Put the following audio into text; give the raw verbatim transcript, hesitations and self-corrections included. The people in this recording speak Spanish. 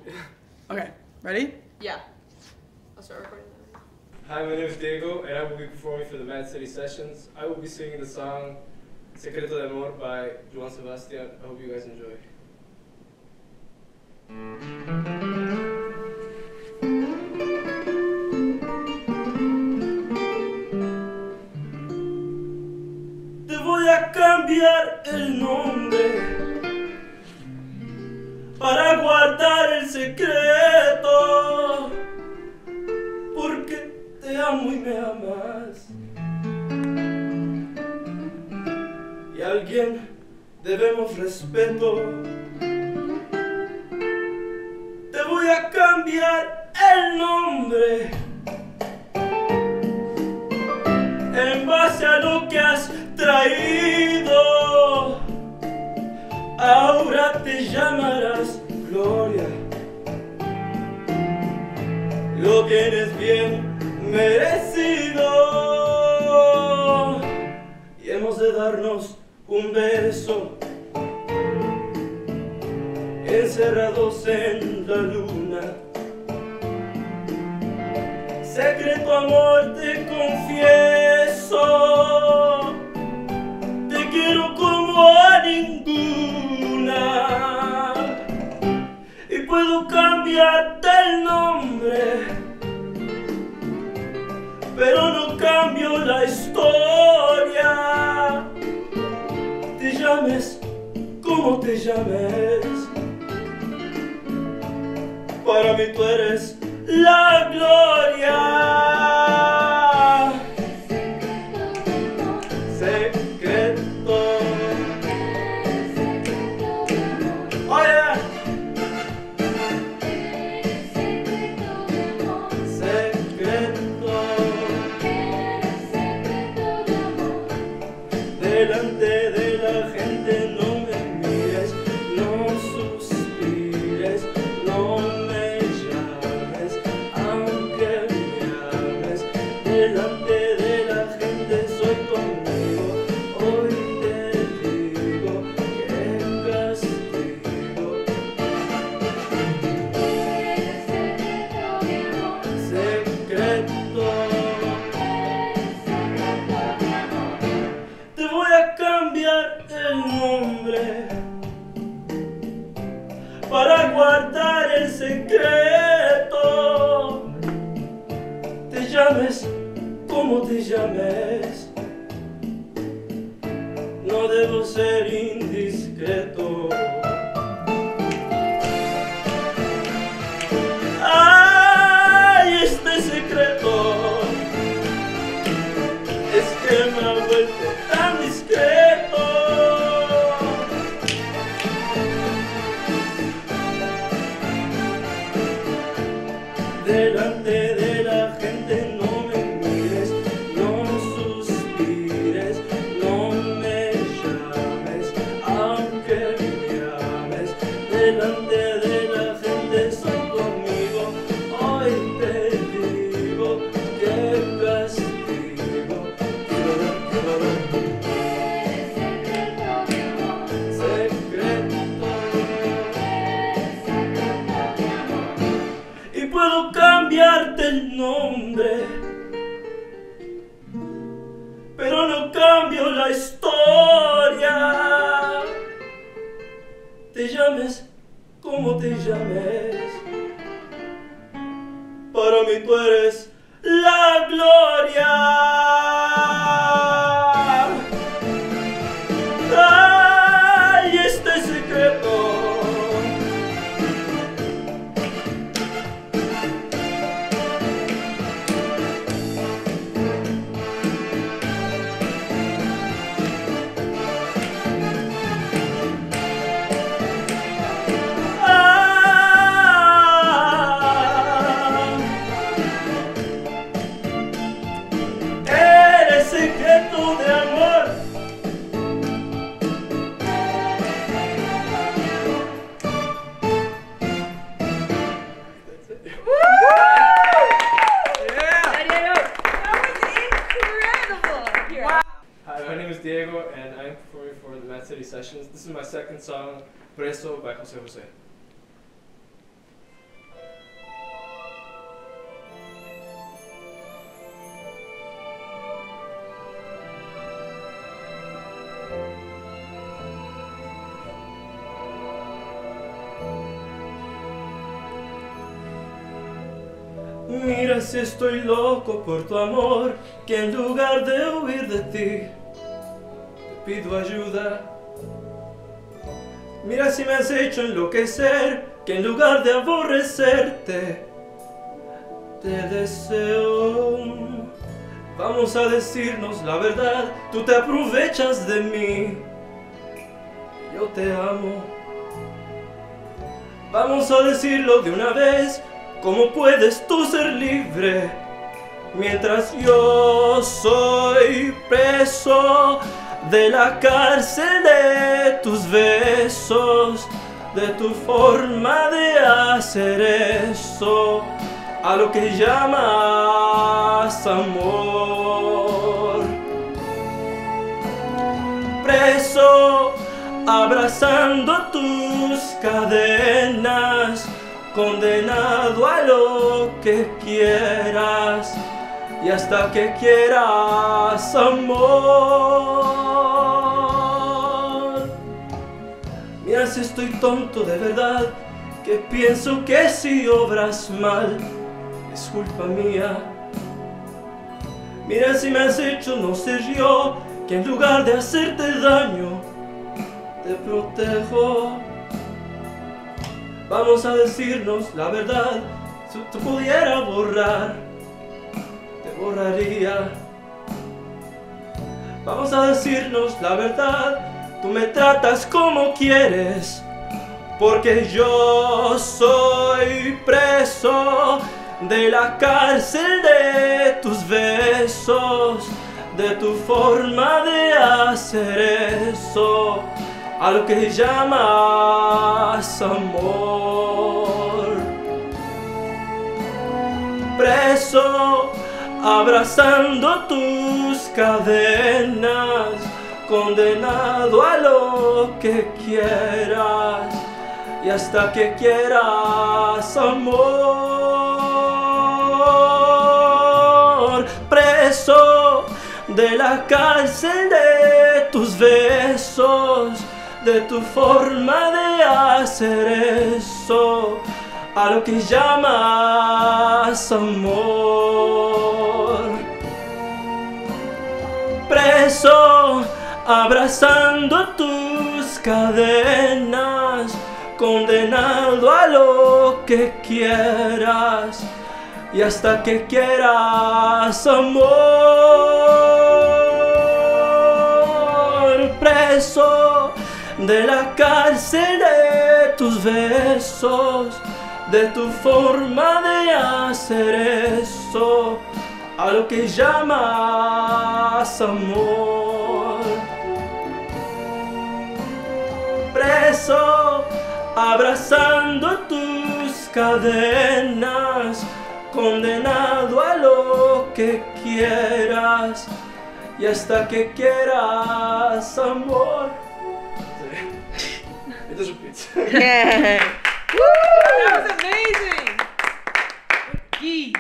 Okay, ready? Yeah. I'll start recording that. Hi, my name is Diego, and I will be performing for the Mad City Sessions. I will be singing the song Secreto de Amor by Joan Sebastian. I hope you guys enjoy. Te voy a cambiar el nombre para guardar el secreto, porque te amo y me amas, y a alguien debemos respeto. Te voy a cambiar el nombre en base a lo que has traído. Ahora te llamarás Gloria, lo tienes bien merecido, y hemos de darnos un beso encerrados en la luna. Secreto amor, te confieso, te quiero como a ninguna, y puedo cambiarte el nombre, pero no cambio la historia. Te llames como te llames, para mí tú eres la gloria. Secreto. Oh yeah. Secreto. Delante de la gente no me mires, no suspires, no me llames, aunque me ames. Delante de la gente soy conmigo, hoy te digo que castigo. Secreto. Te voy a cambiar el nombre para guardar el secreto. Te llames como te llames, no debo ser indiscreto. Ay, este secreto es que me ha vuelto tan discreto. Delante de la gente no me mires, no suspires, no me llames, aunque me ames. Delante de la gente soy conmigo, hoy te digo que castigo. Secreto. Y puedo cambiarte el nombre, pero no cambio la historia. Te llames como te llames, para mí tú eres la gloria. Ay, este secreto. Secreto de amor. Hi, my name is Diego, and I'm performing for the Mad City Sessions. This is my second song, Preso by Jose Jose. Mira si estoy loco por tu amor, que en lugar de huir de ti, te pido ayuda. Mira si me has hecho enloquecer, que en lugar de aborrecerte, te deseo. Vamos a decirnos la verdad, tú te aprovechas de mí, yo te amo. Vamos a decirlo de una vez, ¿cómo puedes tú ser libre mientras yo soy preso de la cárcel de tus besos, de tu forma de hacer eso, a lo que llamas amor? Preso, abrazando tus cadenas, condenado a lo que quieras y hasta que quieras amor. Mira si estoy tonto de verdad, que pienso que si obras mal es culpa mía. Mira si me has hecho no ser yo, que en lugar de hacerte daño te protejo. Vamos a decirnos la verdad, si te pudiera borrar, te borraría. Vamos a decirnos la verdad, tú me tratas como quieres, porque yo soy preso de la cárcel de tus besos, de tu forma de hacer eso, a lo que llamas amor. Preso, abrazando tus cadenas, condenado a lo que quieras y hasta que quieras amor. Preso de la cárcel de tus besos, de tu forma de hacer eso, a lo que llamas amor. Preso, abrazando tus cadenas, condenado a lo que quieras y hasta que quieras amor. Preso de la cárcel de tus besos, de tu forma de hacer eso, a lo que llamas amor. Preso, abrazando tus cadenas, condenado a lo que quieras y hasta que quieras amor. It is a pizza. Yeah. Woo! That was amazing. Good.